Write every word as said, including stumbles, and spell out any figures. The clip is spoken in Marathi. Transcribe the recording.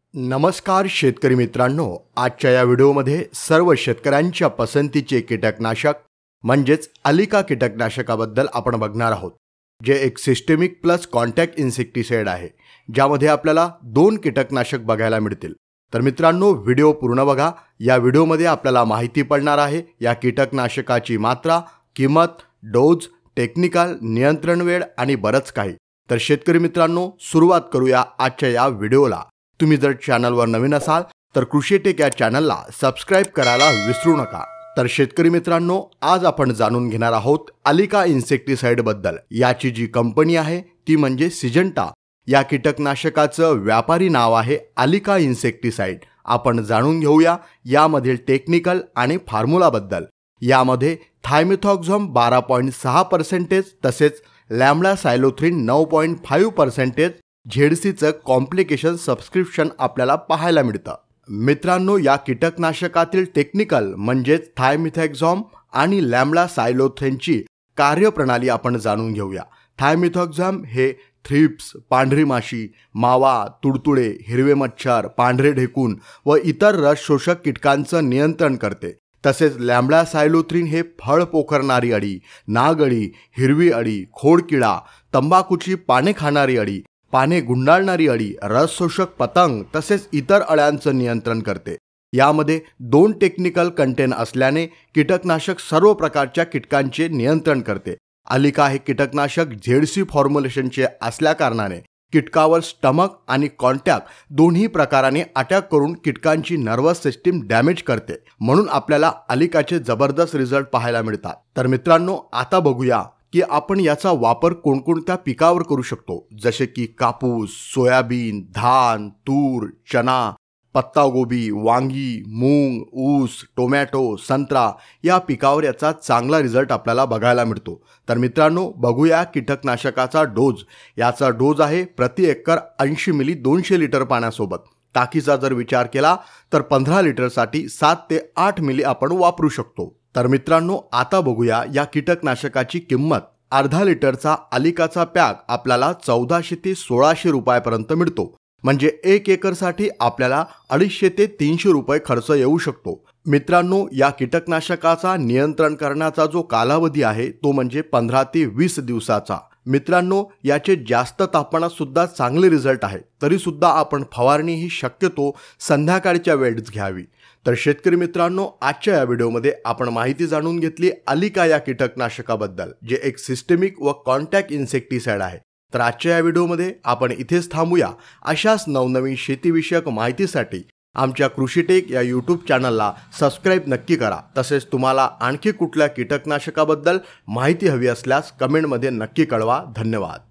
नमस्कार शेतकरी मित्रांनो, आजच्या या व्हिडिओमध्ये सर्व शेतकऱ्यांच्या पसंतीचे कीटकनाशक म्हणजेच अलिका कीटकनाशकाबद्दल आपण बघणार आहोत, जे एक सिस्टेमिक प्लस कॉन्टॅक्ट इन्सेक्टिसाइड आहे, ज्यामध्ये आपल्याला दोन कीटकनाशक बघायला मिळतील। तर मित्रांनो, व्हिडिओ पूर्ण बघा। या व्हिडिओमध्ये आपल्याला माहिती पडणार आहे या कीटकनाशकाची मात्रा, किंमत, डोज, टेक्निकल, नियंत्रण वेळ आणि बरच काही। तर शेतकरी मित्रांनो, सुरुवात करूया आजच्या या व्हिडिओला। तुम्ही जर चॅनलवर नवीन असाल तर कृषी टेक या चॅनलला सबस्क्राइब करायला विसरू नका। तर शेतकरी मित्रांनो, आज आपण जाणून घेणार आहोत अलिका इन्सेक्टिसाइड बद्दल। याची जी कंपनी आहे ती म्हणजे सिजंटा। या कीटकनाशकाचं व्यापारी नाव आहे अलिका इन्सेक्टिसाइड। आपण जाणून घेऊया यामधील टेक्निकल आणि फॉर्म्युला बद्दल। यामध्ये थायमिथॉक्झम बारा पॉइंट सहा पर्सेंटेज तसेच लॅम्ब्डासायलोथ्रिन नऊ पॉइंट पाच पर्सेंटेज झेडसीचं कॉम्प्लिकेशन सबस्क्रिप्शन आपल्याला पाहायला मिळतं। मित्रांनो, या कीटकनाशकातील टेक्निकल म्हणजेच थायमिथॉक्झम आणि लॅम्ब्डासायलोथ्रिनची कार्यप्रणाली आपण जाणून घेऊया। थायमिथॉक्झम हे थ्रिप्स, पांढरी माशी, मावा, तुडतुडे, हिरवे मच्छर, पांढरे ढेकून व इतर रस शोषक कीटकांचं नियंत्रण करते। तसेच लॅम्ब्डासायलोथ्रिन हे फळ पोखरणारी अळी, नागअळी, हिरवी अळी, खोडकिडा, तंबाखूची पाने खाणारी अळी, पाने गुंडाळणारी अळी, रस शोषक पतंग तसेच इतर अळ्यांचं नियंत्रण करते। यामध्ये दोन टेक्निकल कंटेन असल्याने कीटकनाशक सर्व प्रकारच्या कीटकांचे नियंत्रण करते। अलिका हे कीटकनाशक झेडसी फॉर्म्युलेशनचे असल्याकारणाने कीटकावर स्टमक आणि कॉन्टॅक्ट दोन्ही प्रकाराने अटॅक करून कीटकांची नर्वस सिस्टीम डॅमेज करते, म्हणून आपल्याला अलिकाचे जबरदस्त रिझल्ट पाहायला मिळतात। तर मित्रांनो, आता बघूया की आपण याचा वापर कोणकोणत्या पिकावर करू शकतो, जसे की कापूस, सोयाबीन, धान, तूर, चना, पत्तागोबी, वांगी, मूग, ऊस, टोमॅटो, संत्रा या पिकावर याचा चांगला रिझल्ट आपल्याला बघायला मिळतो। तर मित्रांनो, बघूया कीटकनाशकाचा डोज। याचा डोज आहे प्रति एकर ऐंशी मिली दोनशे लिटर पाण्यासोबत। टाकीचा जर विचार केला तर पंधरा लिटरसाठी सात ते आठ मिली आपण वापरू शकतो। तर मित्रांनो, आता बघूया या कीटकनाशकाची किंमत। अर्धा लिटरचा अलिकाचा पॅक आपल्याला चौदाशे ते सोळाशे रुपयापर्यंत मिळतो, म्हणजे एक एकरसाठी आपल्याला अडीचशे ते तीनशे रुपये खर्च येऊ शकतो। मित्रांनो, या कीटकनाशकाचा नियंत्रण करण्याचा जो कालावधी आहे तो म्हणजे पंधरा ते वीस दिवसाचा। मित्रांनो, याचे जास्त तापमानात सुद्धा चांगले रिझल्ट आहे, तरी सुद्धा आपण फवारणी ही शक्यतो संध्याकाळच्या वेळेस घ्यावी। तर शेतकरी मित्रांनो, आजच्या या व्हिडिओमध्ये आपण माहिती जाणून घेतली अलिका या कीटकनाशकाबद्दल, जे एक सिस्टेमिक व कॉन्टॅक्ट इन्सेक्टिसाइड आहे। तर आजच्या या व्हिडिओमध्ये आपण इथेच थांबूया। अशाच नवनवीन शेतीविषयक माहितीसाठी आमच्या कृषी टेक या यूट्यूब चॅनलला सबस्क्राइब नक्की करा। तसेच तुम्हाला आणखी कुठल्या कीटकनाशकाबद्दल माहिती हवी असल्यास कमेंटमध्ये नक्की कळवा। धन्यवाद।